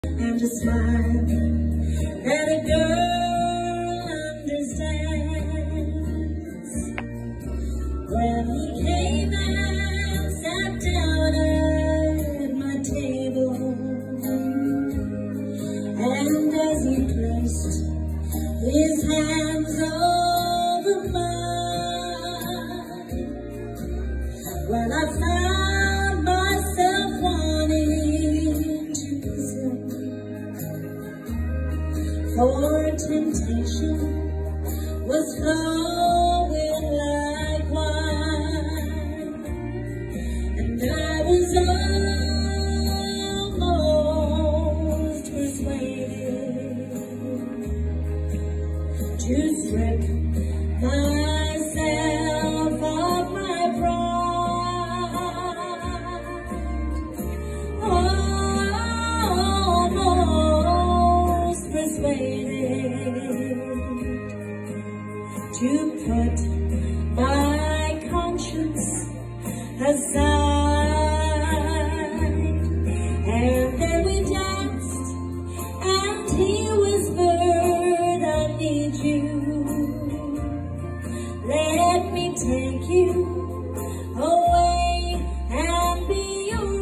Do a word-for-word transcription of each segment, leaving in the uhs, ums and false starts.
and a smile that a girl understands. When he came and sat down at my table, and as he placed his hands over mine, well, I found myself wanting to kiss him, for temptation was flowing like wine, and I was almost persuaded to strip myself of my pride. Almost persuaded to put my conscience aside. And then we danced, and he whispered, I need you. Let me take you away and be your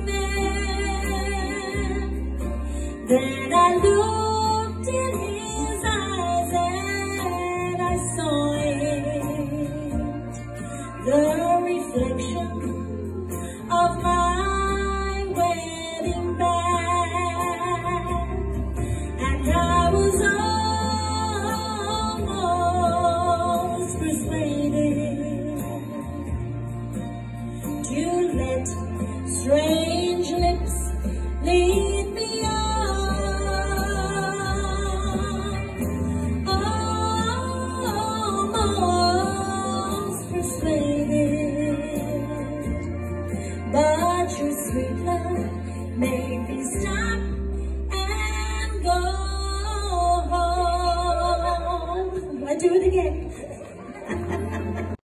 man. Then I looked in his eyes and I saw it, the reflection of my wedding band, and I was almost persuaded to let strange lips lead me on. Almost persuaded, but your sweet love made me stop and go home. I do it again.